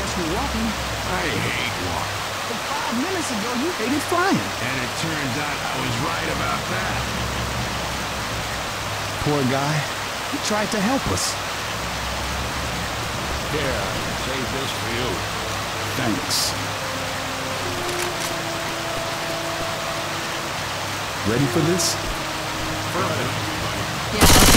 guess you're walking. I hate walking. But 5 minutes ago, you hated flying. And it turns out I was right about that. Poor guy. He tried to help us. Here, save this for you. Thanks. Ready for this? Yeah, okay.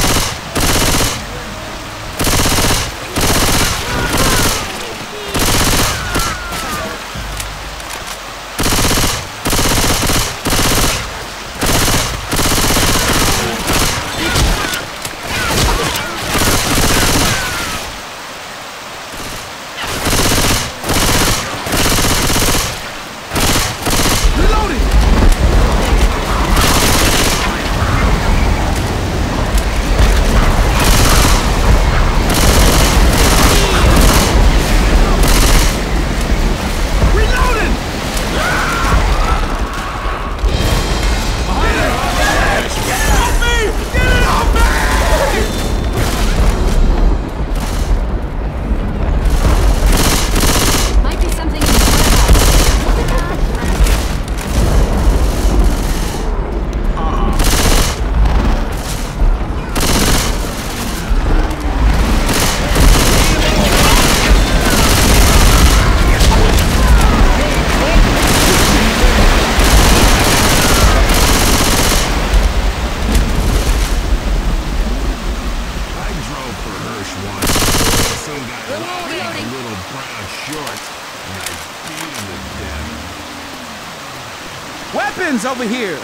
Weapons over here!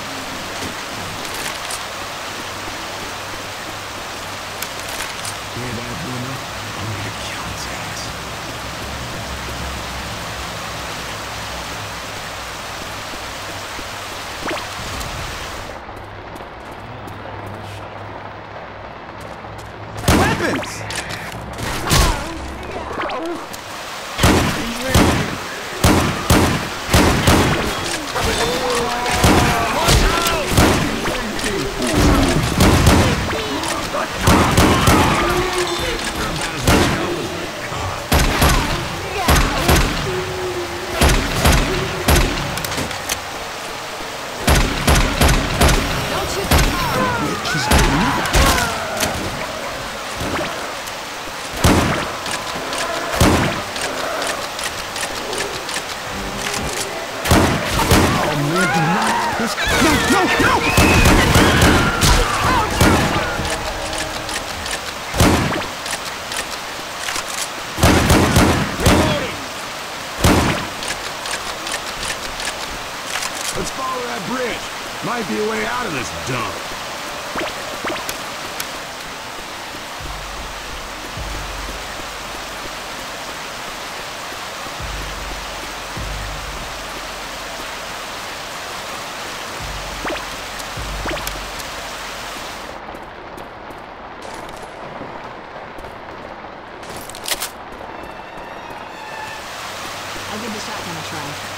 Hear that, Boomer? I'm gonna kill his ass. Weapons! Let's follow that bridge. Might be a way out of this dump. I'll give the shotgun a try.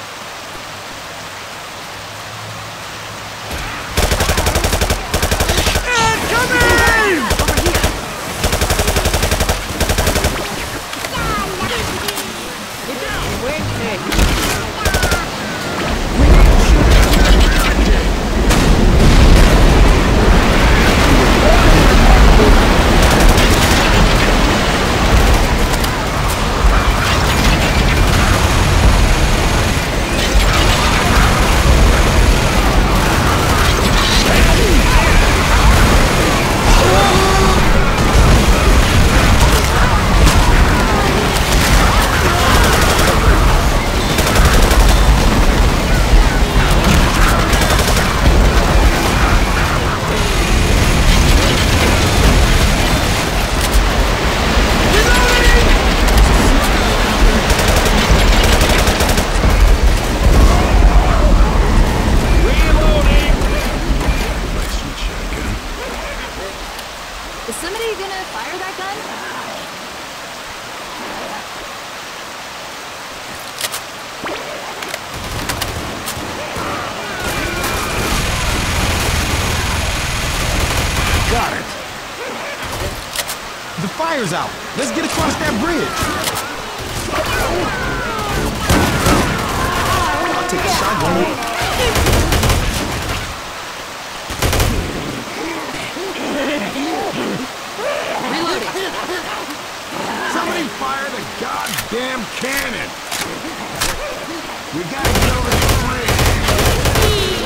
Is somebody gonna fire that gun? Got it. The fire's out. Let's get across that bridge. take a shotgun. Reloading. Somebody fire the goddamn cannon! We gotta get over this bridge!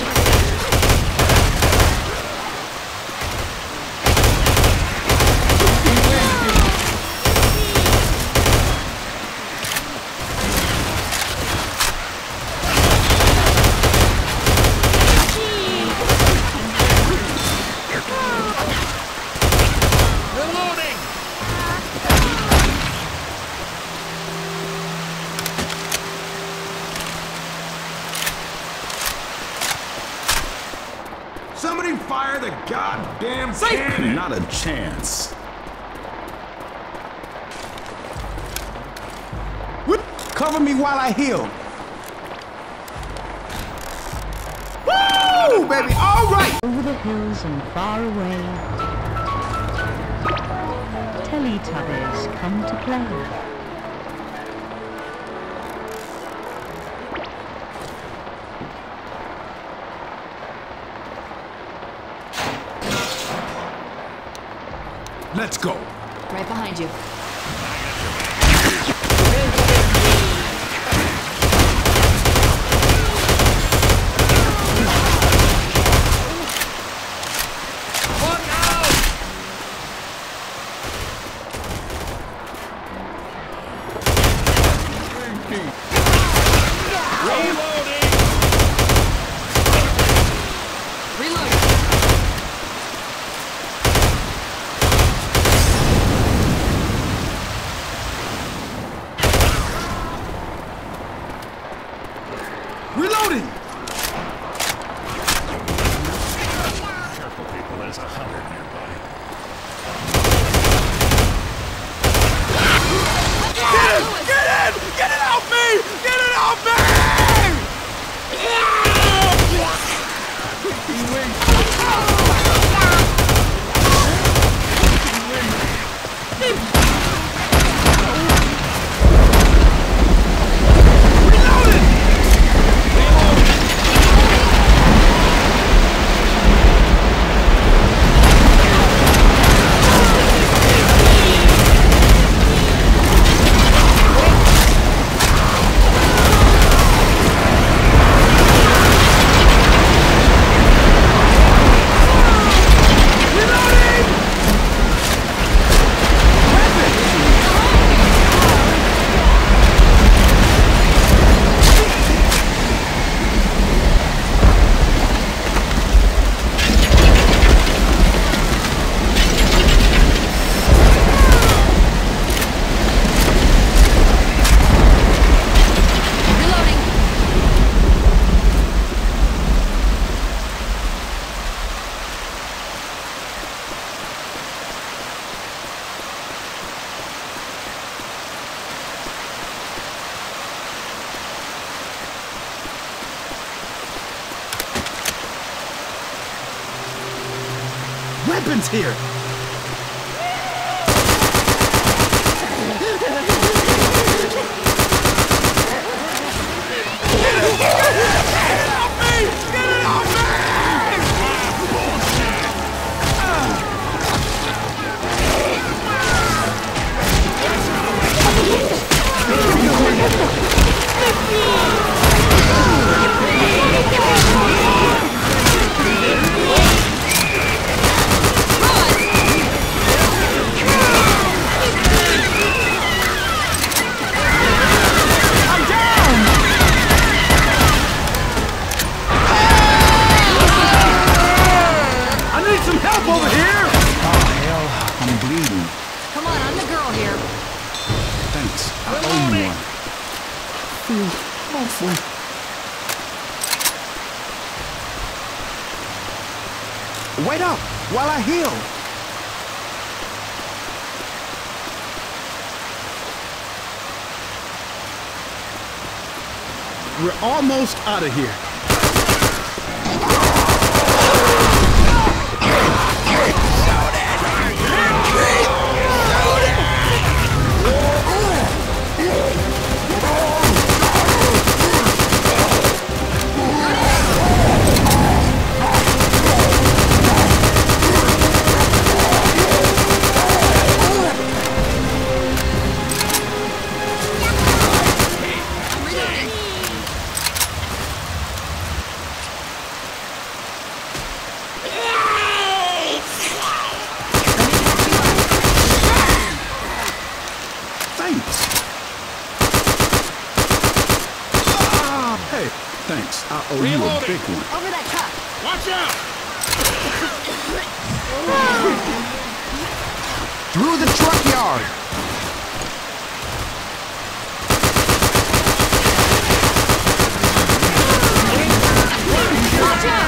Somebody fire the goddamn cannon! Not a chance. Whoop. Cover me while I heal. Woo, baby, all right! Over the hills and far away, Teletubbies come to play. Let's go! Right behind you. Reloading! Careful, people, there's a hunter nearby. Get it! Get it! Get it off me! Get it off me! Weapons here! Wait up while I heal. We're almost out of here. owe you a big one. Over that truck. Watch out! Through the truck yard! Watch out!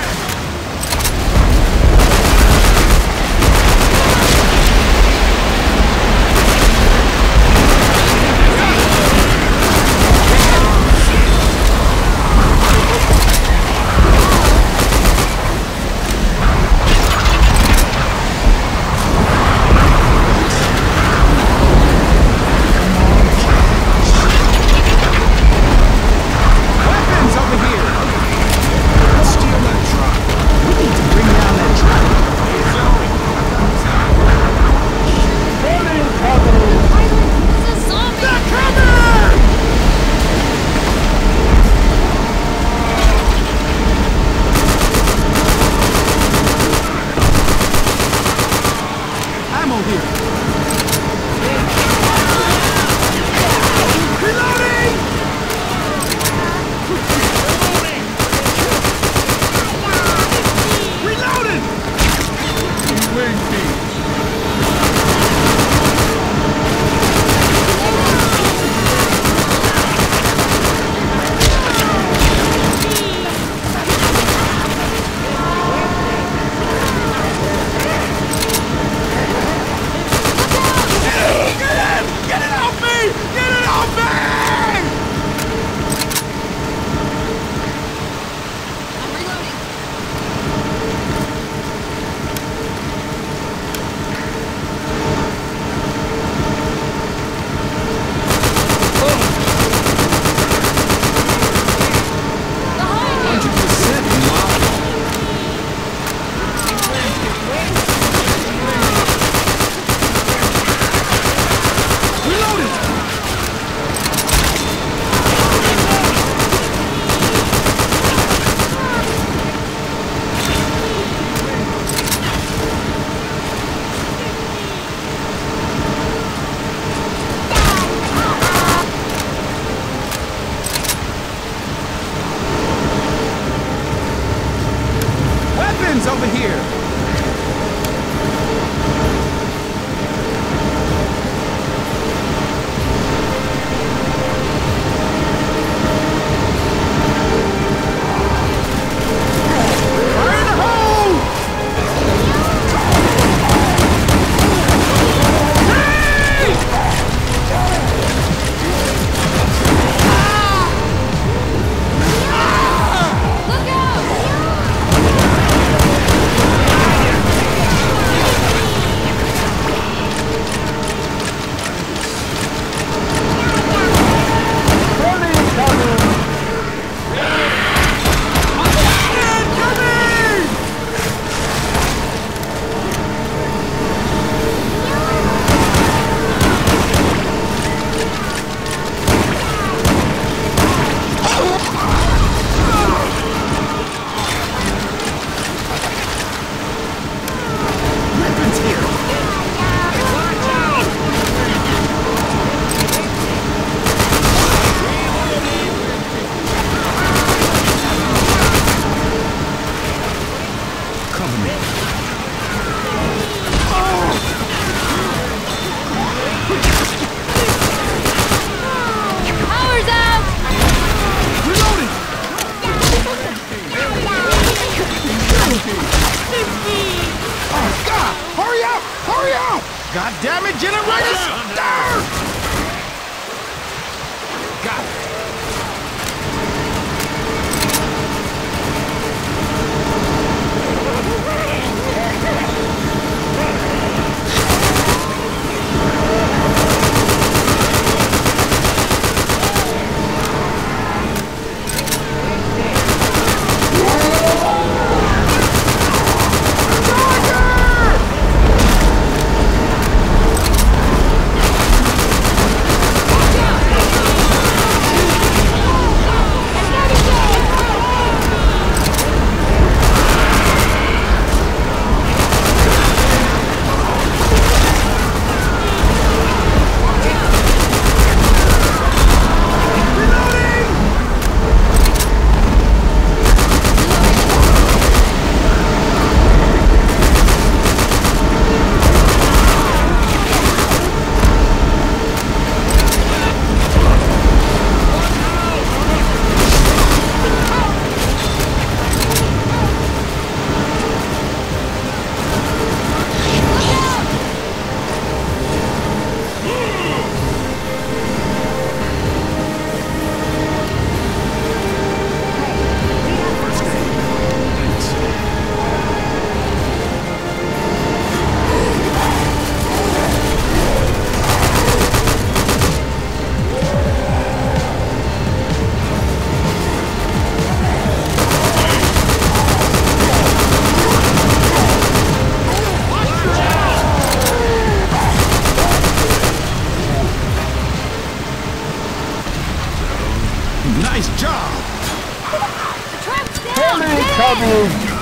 Over here! God damn it, generators! Down! Got it. Nice job! The trap's down! Get it!